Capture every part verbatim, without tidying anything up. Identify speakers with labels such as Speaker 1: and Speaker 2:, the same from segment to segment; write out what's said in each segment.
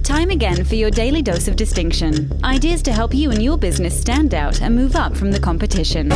Speaker 1: Time again for your daily dose of distinction. Ideas to help you and your business stand out and move up from the competition.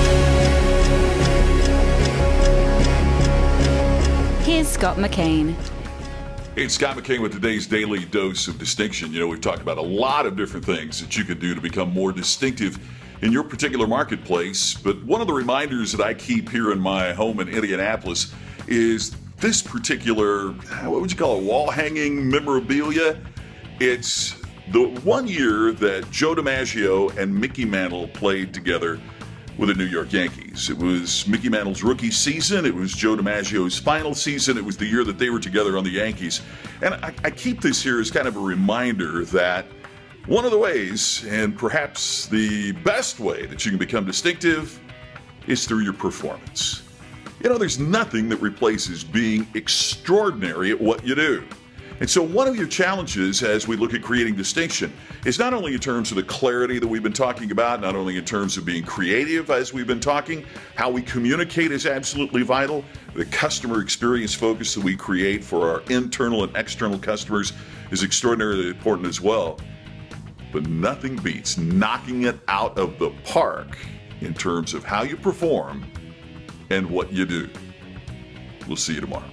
Speaker 1: Here's Scott McCain.
Speaker 2: Hey, it's Scott McCain with today's Daily Dose of Distinction. You know, we've talked about a lot of different things that you can do to become more distinctive in your particular marketplace. But one of the reminders that I keep here in my home in Indianapolis is this particular, what would you call it, wall hanging memorabilia. It's the one year that Joe DiMaggio and Mickey Mantle played together with the New York Yankees. It was Mickey Mantle's rookie season. It was Joe DiMaggio's final season. It was the year that they were together on the Yankees. And I, I keep this here as kind of a reminder that one of the ways, and perhaps the best way that you can become distinctive, is through your performance. You know, there's nothing that replaces being extraordinary at what you do. And so one of your challenges as we look at creating distinction is not only in terms of the clarity that we've been talking about, not only in terms of being creative as we've been talking, how we communicate is absolutely vital. The customer experience focus that we create for our internal and external customers is extraordinarily important as well. But nothing beats knocking it out of the park in terms of how you perform and what you do. We'll see you tomorrow.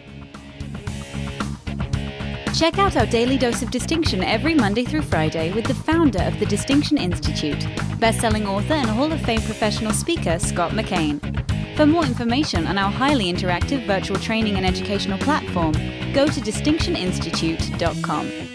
Speaker 1: Check out our Daily Dose of Distinction every Monday through Friday with the founder of the Distinction Institute, best-selling author and Hall of Fame professional speaker Scott McCain. For more information on our highly interactive virtual training and educational platform, go to distinction institute dot com.